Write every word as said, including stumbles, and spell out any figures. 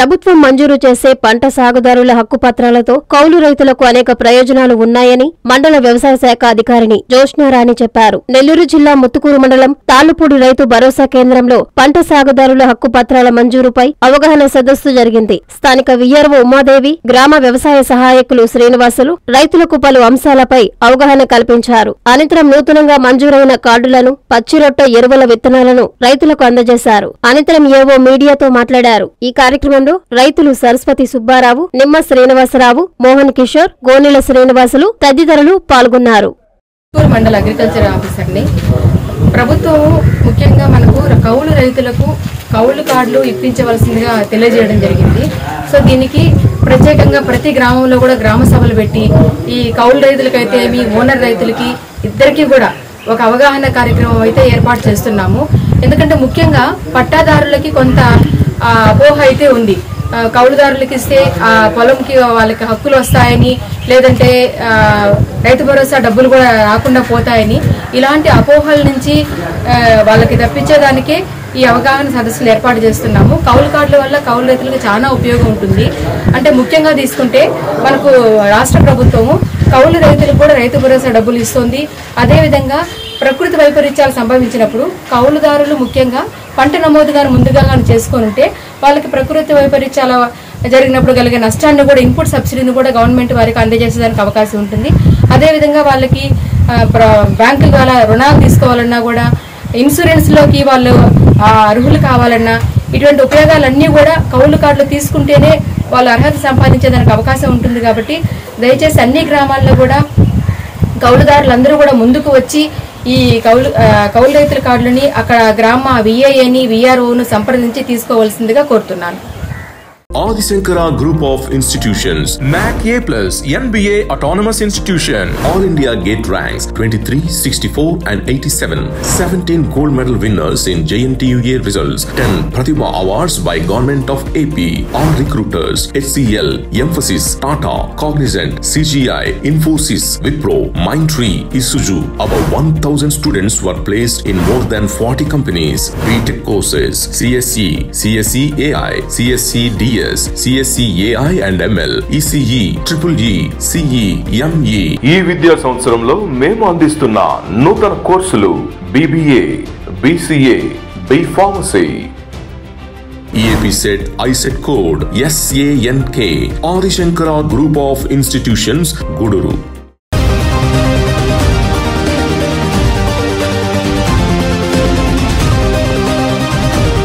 ప్రభుత్వం మంజూరు చేసే పంట సాగుదారుల హక్కు పత్రాలతో కౌలు రైతులకు అనేక ప్రయోజనాలు ఉన్నాయని మండల వ్యవసాయ శాఖ అధికారిని జోష్నారాణి చెప్పారు. నెల్లూరు జిల్లా ముత్తుకూరు మండలం తాళ్లపూడి రైతు భరోసా కేంద్రంలో పంట సాగుదారుల హక్కు పత్రాల మంజూరుపై అవగాహన సదస్సు జరిగింది. స్థానిక విఆర్ఓ ఉమాదేవి, గ్రామ వ్యవసాయ సహాయకులు శ్రీనివాసులు రైతులకు పలు అంశాలపై అవగాహన కల్పించారు. అనంతరం నూతనంగా మంజూరైన కార్డులను, పచ్చిరొట్ట ఎరువుల విత్తనాలను రైతులకు అందజేశారు. అనంతరం ఏవో మీడియాతో మాట్లాడారు. ఈ కార్యక్రమంలో రైతులు సరస్వతి సుబ్బారావు, నిమ్మ శ్రీనివాసరావు, మోహన్ కిషోర్, గోనెల శ్రీనివాసులు తదితరులు పాల్గొన్నారు. మండల అగ్రికల్చర్ ఆఫీసర్ని ప్రభుత్వం ముఖ్యంగా మనకు కౌలు రైతులకు కౌలు కార్డులు ఇప్పించవలసిందిగా తెలియజేయడం జరిగింది. సో దీనికి ప్రత్యేకంగా ప్రతి గ్రామంలో కూడా గ్రామ సభలు పెట్టి ఈ కౌలు రైతులకైతే మీ ఓనర్ రైతులకి ఇద్దరికి కూడా ఒక అవగాహన కార్యక్రమం అయితే ఏర్పాటు చేస్తున్నాము. ఎందుకంటే ముఖ్యంగా పట్టాదారులకి కొంత అపోహ అయితే ఉంది. కౌలుదారులకి ఇస్తే ఆ పొలంకి వాళ్ళకి హక్కులు వస్తాయని, లేదంటే రైతు భరోసా డబ్బులు కూడా రాకుండా పోతాయని, ఇలాంటి అపోహల నుంచి వాళ్ళకి తప్పించేదానికే ఈ అవగాహన సదస్సులు ఏర్పాటు చేస్తున్నాము. కౌలు కార్డుల వల్ల కౌలు రైతులకు చాలా ఉపయోగం ఉంటుంది. అంటే ముఖ్యంగా తీసుకుంటే మనకు రాష్ట్ర ప్రభుత్వము కౌలు రైతులకు కూడా రైతు భరోసా డబ్బులు ఇస్తుంది. అదేవిధంగా ప్రకృతి వైపరీత్యాలు సంభవించినప్పుడు కౌలుదారులు ముఖ్యంగా పంట నమోదుగా ముందుగా చేసుకొని ఉంటే వాళ్ళకి ప్రకృతి వైపరీత్యాల జరిగినప్పుడు కలిగే నష్టాన్ని కూడా ఇన్పుట్ సబ్సిడీని కూడా గవర్నమెంట్ వారికి అందజేసేదానికి అవకాశం ఉంటుంది. అదేవిధంగా వాళ్ళకి బ్యాంకుల ద్వారా రుణాలు తీసుకోవాలన్నా కూడా, ఇన్సూరెన్స్లోకి వాళ్ళు అర్హులు కావాలన్నా, ఇటువంటి ఉపయోగాలన్నీ కూడా కౌలు కార్డులు తీసుకుంటేనే వాళ్ళు అర్హత సంపాదించేదానికి అవకాశం ఉంటుంది. కాబట్టి దయచేసి అన్ని గ్రామాల్లో కూడా కౌలుదారులందరూ కూడా ముందుకు వచ్చి ఈ కౌలు కౌలు రైతుల కార్డులని అక్కడ గ్రామ విఏఏని, విఆర్ఓను సంప్రదించి తీసుకోవాల్సిందిగా కోరుతున్నాను. Adi Shankara Group of Institutions, M A C A plus, N B A Autonomous Institution, All India Gate ranks twenty-three, sixty-four and eighty-seven, seventeen gold medal winners in J N T U A results, ten Pratibha Awards by Government of A P, all recruiters, H C L, Emphasis, Tata, Cognizant, C G I, Infosys, Wipro, Mindtree, Isuzu. About one thousand students were placed in more than forty companies. B Tech courses, C S E, C S E A I, C S E D S, C S E A I and M L, E C E, Triple E, C E, M E. ఈ విద్యా సంవత్సరంలో మేము అందిస్తున్న నూతన కోర్సులు B B A, B C A, B Pharmacy. E A P set I set code S A N K. Adi Shankara Group of Institutions, Guduru.